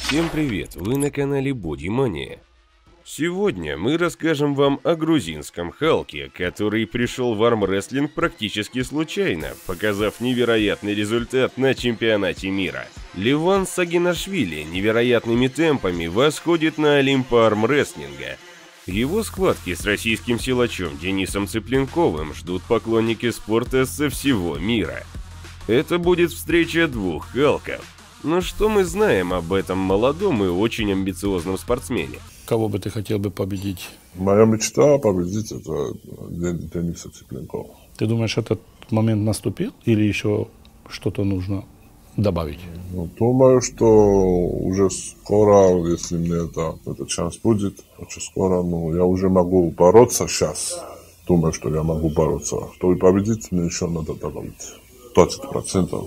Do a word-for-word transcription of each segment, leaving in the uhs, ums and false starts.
Всем привет, вы на канале Бодимания. Сегодня мы расскажем вам о грузинском Халке, который пришел в армрестлинг практически случайно, показав невероятный результат на чемпионате мира. Леван Сагинашвили невероятными темпами восходит на Олимп армрестлинга. Его схватки с российским силачом Денисом Цыпленковым ждут поклонники спорта со всего мира. Это будет встреча двух Халков. Но что мы знаем об этом молодом и очень амбициозном спортсмене? Кого бы ты хотел бы победить? Моя мечта победить это Дениса Цыпленкова. Ты думаешь, этот момент наступил или еще что-то нужно добавить? Ну, думаю, что уже скоро, если мне это, этот шанс будет, очень скоро, ну, я уже могу бороться сейчас. Думаю, что я могу бороться. Чтобы победить, мне еще надо добавить двадцать процентов.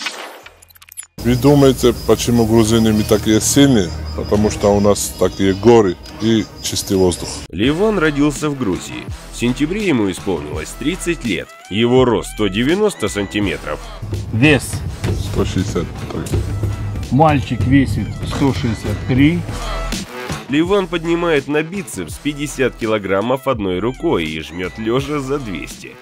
Вы думаете, почему грузины мы такие сильные? Потому что у нас такие горы и чистый воздух. Леван родился в Грузии. В сентябре ему исполнилось тридцать лет. Его рост сто девяносто сантиметров. Вес. сто шестьдесят три. Мальчик весит сто шестьдесят три. Леван поднимает на бицепс пятьдесят килограммов одной рукой и жмет лежа за двести.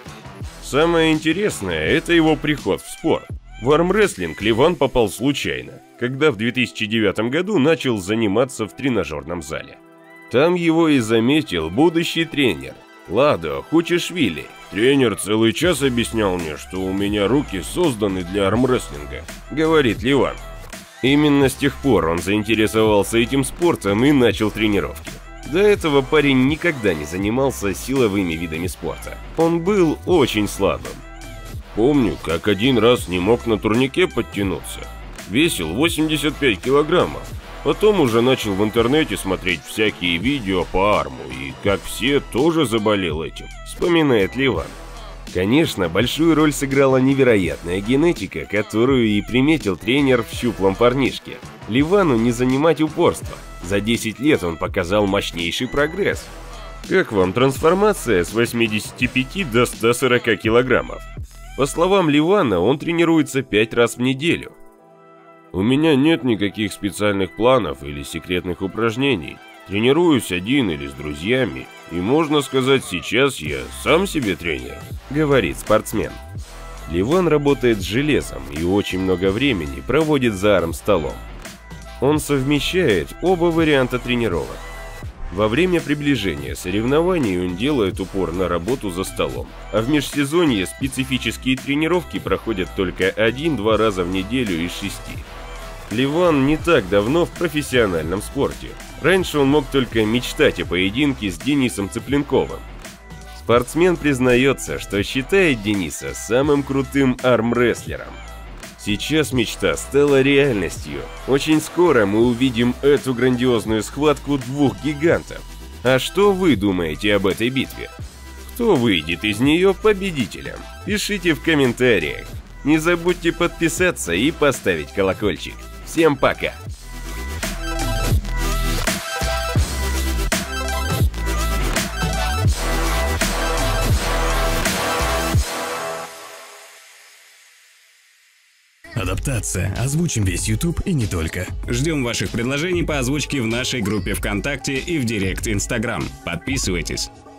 Самое интересное – это его приход в спорт. В армрестлинг Леван попал случайно, когда в две тысячи девятом году начал заниматься в тренажерном зале. Там его и заметил будущий тренер Ладо Хучишвили. «Тренер целый час объяснял мне, что у меня руки созданы для армрестлинга», — говорит Леван. Именно с тех пор он заинтересовался этим спортом и начал тренировки. До этого парень никогда не занимался силовыми видами спорта. Он был очень слабым. Помню, как один раз не мог на турнике подтянуться. Весил восемьдесят пять килограммов. Потом уже начал в интернете смотреть всякие видео по арму, и как все, тоже заболел этим, вспоминает Леван. Конечно, большую роль сыграла невероятная генетика, которую и приметил тренер в щуплом парнишке. Левану не занимать упорство. За десять лет он показал мощнейший прогресс. Как вам трансформация с восьмидесяти пяти до ста сорока килограммов? По словам Левана, он тренируется пять раз в неделю. «У меня нет никаких специальных планов или секретных упражнений. Тренируюсь один или с друзьями, и можно сказать, сейчас я сам себе тренер», — говорит спортсмен. Леван работает с железом и очень много времени проводит за армстолом. Он совмещает оба варианта тренировок. Во время приближения соревнований он делает упор на работу за столом, а в межсезонье специфические тренировки проходят только один-два раза в неделю из шести. Леван не так давно в профессиональном спорте. Раньше он мог только мечтать о поединке с Денисом Цыпленковым. Спортсмен признается, что считает Дениса самым крутым армрестлером. Сейчас мечта стала реальностью. Очень скоро мы увидим эту грандиозную схватку двух гигантов. А что вы думаете об этой битве? Кто выйдет из нее победителем? Пишите в комментариях. Не забудьте подписаться и поставить колокольчик. Всем пока! Адаптация. Озвучим весь YouTube и не только. Ждем ваших предложений по озвучке в нашей группе ВКонтакте и в Директ Инстаграм. Подписывайтесь.